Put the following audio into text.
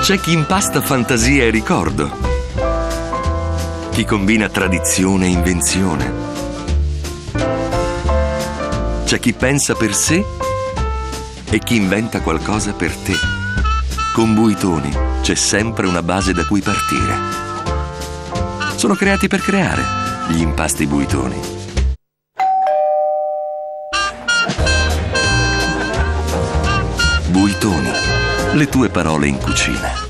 C'è chi impasta fantasia e ricordo, chi combina tradizione e invenzione. C'è chi pensa per sé e chi inventa qualcosa per te. Con Buitoni c'è sempre una base da cui partire. Sono creati per creare gli impasti Buitoni. Buitoni, le tue parole in cucina.